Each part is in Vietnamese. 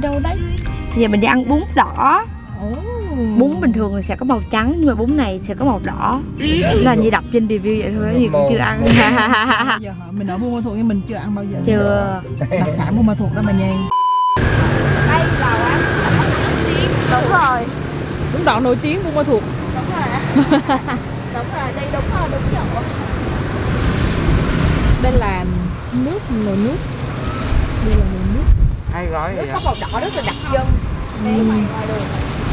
đâu đấy? Bây giờ mình đi ăn bún đỏ. Bún bình thường thì sẽ có màu trắng nhưng mà bún này sẽ có màu đỏ. Là như đọc trên review vậy thôi, thì cũng chưa ăn. Giờ mình ở Buôn Ma Thuột nhưng mình chưa ăn bao giờ. Chưa. Đặc sản Buôn Ma Thuột đó mà nha. Đây là quán đúng rồi. Bún đỏ nổi tiếng Buôn Ma Thuột. Đúng rồi. Đúng rồi, đây đúng rồi, đúng rồi. Đây là nước, nồi nước. Đây là nồi nước. Hai gói Nước vậy có màu đỏ rất là đặc trưng. Đây ngoài đường.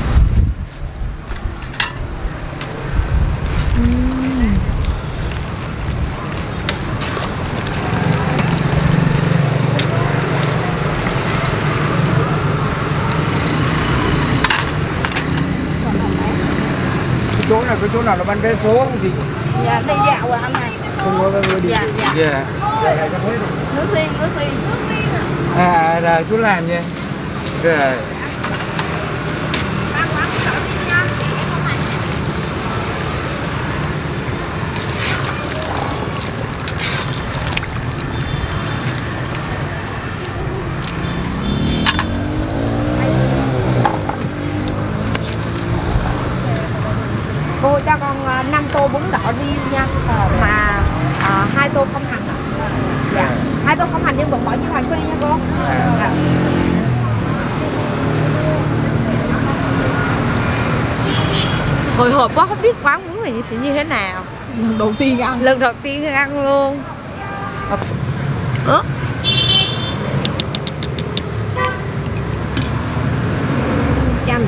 Cái chỗ nào nó bán vé số không chị? Dạ, đi dạo rồi anh này. Không có người đi. Dạ. Nước riêng à? Rồi chú làm nha. Rồi. Cô cho con 5 tô bún đỏ đi nha. Mà 2 tô không hành. Dạ. 2 tô không hành nhưng vẫn bỏ như hành phi nha cô. Dạ. Hồi hộp quá, không biết quán bún này sẽ như thế nào. Lần đầu tiên ăn. Lần đầu tiên ăn luôn. Chanh.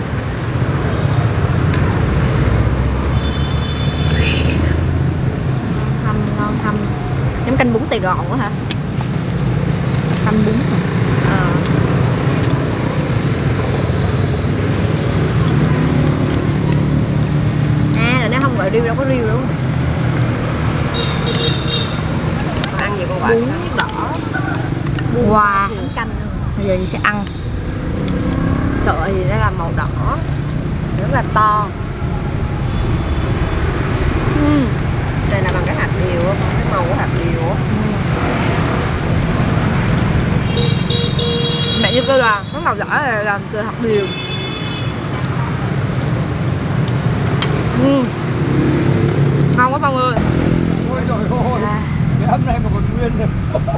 Ngon hầm. Giống canh bún Sài Gòn quá hả? Canh bún hả? Là nó không gọi riêu, đâu có riêu đâu. Ăn gì con quả? Bún đỏ. Wow. Canh. Bây giờ chị sẽ ăn. Sợi thì nó là màu đỏ, rất là to. Đây là bằng cái hạt điều, cái màu của hạt điều. Mẹ như kêu là cái màu đỏ này làm từ hạt điều. Ngon quá Phong ơi. Ôi trời ơi. Cái âm này mà còn nguyên rồi.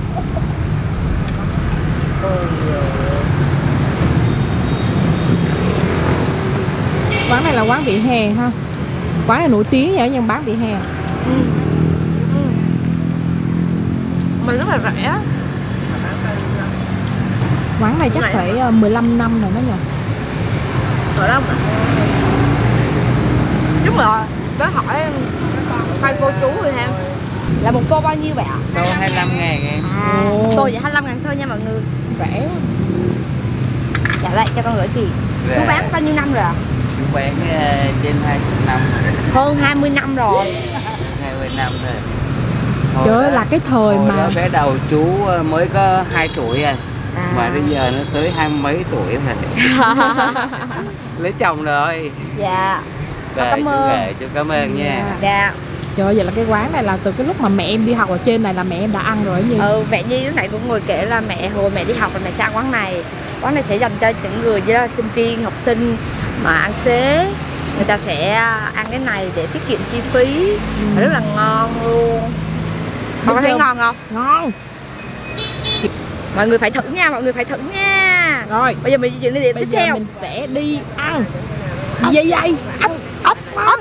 Quán này là quán vỉa hè ha. Quán này nổi tiếng vậy nhưng bán vỉa hè. Mình rất là rẻ. Quán này chắc phải 15 năm rồi đó nhỉ. Ở đâu mà. Đúng rồi. Có hỏi hai cô chú rồi em. Là một cô bao nhiêu vậy ạ? Đâu 25.000 em. Tôi vậy 25.000 thôi nha mọi người. Rẻ. Dạ lại cho con gửi tiền. Chú bán bao nhiêu năm rồi ạ? Chú bán trên 20 năm rồi. Hơn 20 năm rồi. 20 năm rồi. Trời ơi là cái thời mà cái đầu chú mới có 2 tuổi rồi. Mà bây giờ nó tới 20 mấy tuổi rồi. Lấy chồng rồi. Dạ. Rồi, cảm ơn. Chú cảm ơn nha. Dạ. trời ơi, vậy là cái quán này là từ cái lúc mà mẹ em đi học ở trên này là mẹ em đã ăn rồi Nhi. Mẹ Nhi lúc nãy cũng ngồi kể là hồi mẹ đi học là mẹ sẽ ăn quán này. Quán này sẽ dành cho những người như là sinh viên, học sinh mà ăn xế. Người ta sẽ ăn cái này để tiết kiệm chi phí. Rất là ngon luôn. Con có thấy ngon không? Ngon. Mọi người phải thử nha, mọi người phải thử nha. Rồi, bây giờ mình di chuyển đến điểm tiếp theo. Mình sẽ đi ăn dây ốc.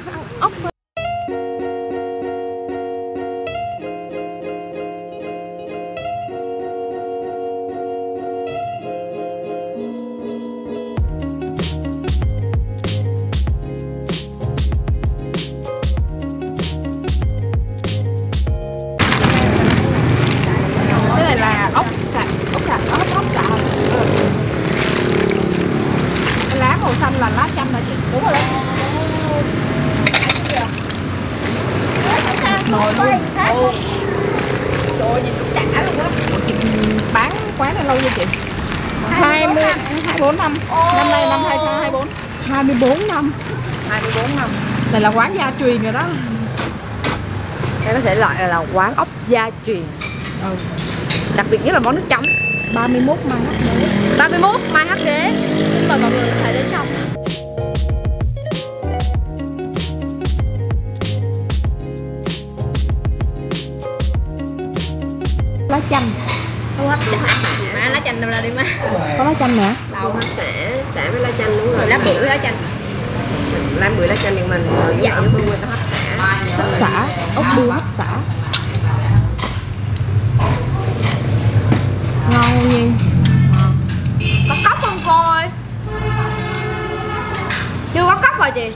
Cái này là ốc xào. Cái lá màu xanh là lá chanh hả chị? Đúng rồi đấy. Nồi luôn. Trời nhìn cũng đã luôn á. Chị bán quán này lâu chưa chị? 24 năm. Năm nay năm 2024. 24 năm. 24 năm. Này là quán gia truyền rồi đó. Đây có thể loại là quán ốc gia truyền. Đặc biệt nhất là món nước chấm. 31 Mai HD. 31 Mai HD. Xin mời mọi người có thể đến trong. Lá chanh. Không hấp dẫn. Má lá chanh đâu ra đi má. Có lá chanh nữa. Đâu xả với lá chanh đúng rồi. Lá bưởi lá chanh. Lá bưởi lá chanh nhưng mình dạo cho người ta hấp xả. Hấp xả, ốc bươu hấp xả. Ngon không Nhi? Có cốc không cô ơi? Chưa có cốc rồi chị.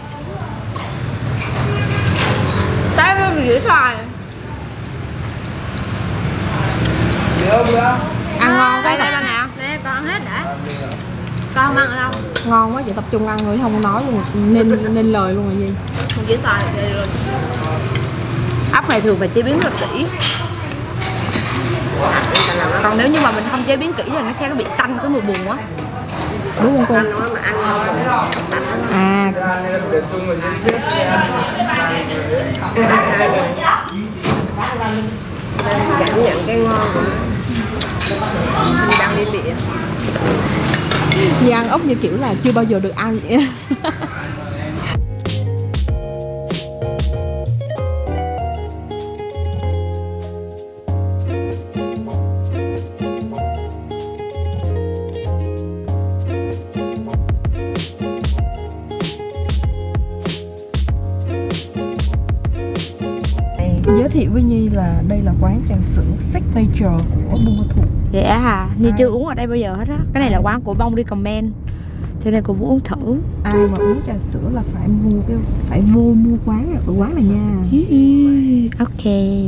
Đây mình rửa xoài. Ăn ngon quá. Đây nào. Nè con hết đã. Con không ăn ở đâu? Ngon quá, vậy tập trung ăn rồi không nói luôn, nên lời luôn rồi Nhi. Không rửa xoài đây rồi. Ốc này thường phải chế biến rất kỹ. Còn nếu như mà mình không chế biến kỹ thì nó sẽ bị tanh, cái mùi buồn quá. Đúng không cô? Mà ăn ngon. À. Cảm nhận cái ngon của nó. Đang liên lịa. Nhi ăn ốc như kiểu là chưa bao giờ được ăn vậy. Giới thiệu với Nhi là đây là quán trà sữa signature của Buôn Ma Thuột. Vậy hả? Nhi chưa uống ở đây bao giờ hết á. Cái này là quán của Bông đi comment, cho nên cô muốn uống thử. Ai mà uống trà sữa là phải mua quán ở quán này nha. Ok.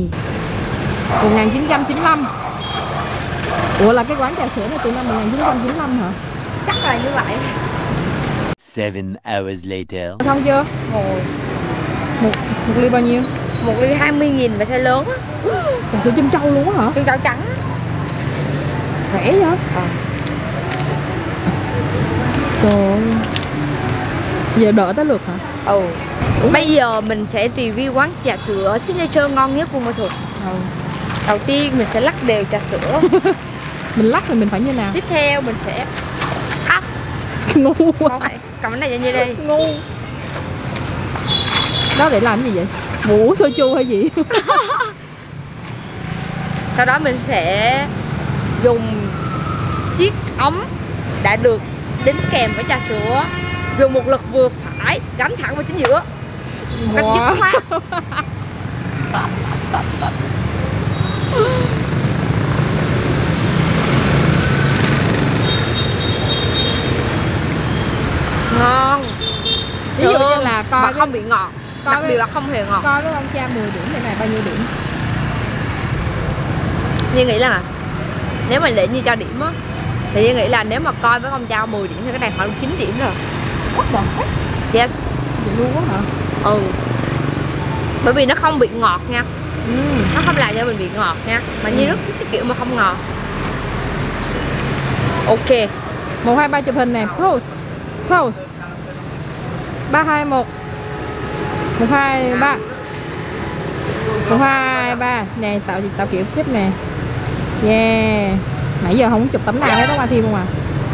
1995. Ủa là cái quán trà sữa này từ năm 1995 hả? Chắc là như vậy. 7 hours later. Xong chưa? Ngồi. Một ly bao nhiêu? Một ly 20.000 và size lớn á. Trà sữa chân trâu luôn á hả? Chân trâu trắng á. Rẻ vậy? Trời ơi. Giờ đợi tới lượt hả? Ừ. Bây giờ mình sẽ review quán trà sữa signature ngon nhất Buôn Ma Thuột. Đầu tiên mình sẽ lắc đều trà sữa. Mình lắc thì mình phải như nào? Tiếp theo mình sẽ Ngu quá. không phải cầm cái này cho như đây. Ngu. Đó để làm gì vậy? Bủa sôi chua hay gì? Sau đó mình sẽ dùng chiếc ống đã được đính kèm với trà sữa, dùng một lực vừa phải gắm thẳng vào chính giữa một cách dứt khoát. Ngon. Ví dụ như là coi mà không bị ngọt, đặc biệt là không hề ngọt. Coi với ông cha 10 điểm này bao nhiêu điểm? Như nghĩ là nếu mà để như cho điểm á thì Như nghĩ là nếu mà coi với ông cha 10 điểm thì cái này khoảng 9 điểm rồi. What the heck? Yes. Vậy luôn á hả? Ừ. Bởi vì nó không bị ngọt nha. Nó không làm cho mình bị ngọt nha. Mà Nhi rất thích cái kiểu mà không ngọt. Ok. 1, 2, 3 chụp hình nè. Pose. 3, 2, 1. 1, 2, 3. 1, 2, 3. Nè, tạo kiểu clip nè. Yeah. Nãy giờ không chụp tấm nào hết đó qua thêm không à.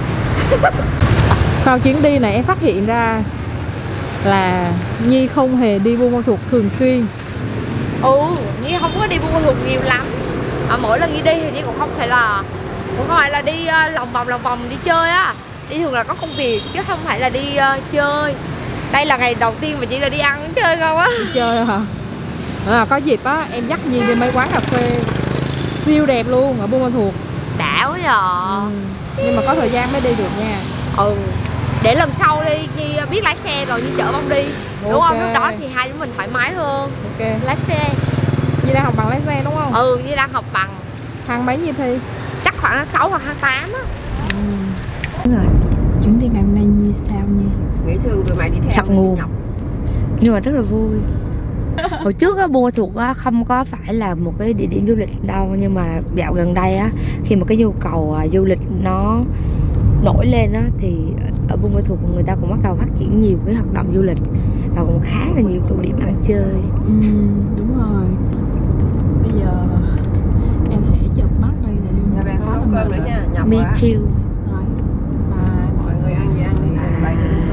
Sau chuyến đi này em phát hiện ra là Nhi không hề đi Buôn Ma Thuột thường xuyên. Nhi không có đi Buôn Ma Thuột nhiều lắm. Mỗi lần Nhi đi thì Nhi cũng không phải là đi lòng vòng đi chơi á. Đi thường là có công việc chứ không phải là đi chơi. Đây là ngày đầu tiên mà chỉ là đi ăn chơi không á. Đi chơi hả? Có dịp á em dắt Nhi đi mấy quán cà phê siêu đẹp luôn ở Buôn Ma Thuột. Đã quá giờ. Nhưng mà có thời gian mới đi được nha. Để lần sau đi Nhi biết lái xe rồi Nhi chở Bông đi. Đúng không? Lúc đó thì hai đứa mình thoải mái hơn. Ok. Lái xe. Nhi đang học bằng lái xe đúng không? Nhi đang học bằng. Tháng mấy Nhi thi? Chắc khoảng tháng 6 hoặc tháng 8 á. Đúng rồi. Chuyến đi ngày hôm nay Nhi sao Nhi? Nghĩ thường tụi mày đi theo sập nguồn. Nhưng mà rất là vui. Hồi trước á, Buôn Ma Thuột á không có phải là một cái địa điểm du lịch đâu. Nhưng mà dạo gần đây á, khi mà cái nhu cầu du lịch nó nổi lên á, thì ở Buôn Ma Thuột người ta cũng bắt đầu phát triển nhiều cái hoạt động du lịch và cũng khá là nhiều tụ điểm ăn chơi. Đúng rồi. Bây giờ em sẽ chụp mắt đây để em nấu cơm nữa nha. Me too. Rồi. Bye. Mọi người ăn gì ăn đi. Bye.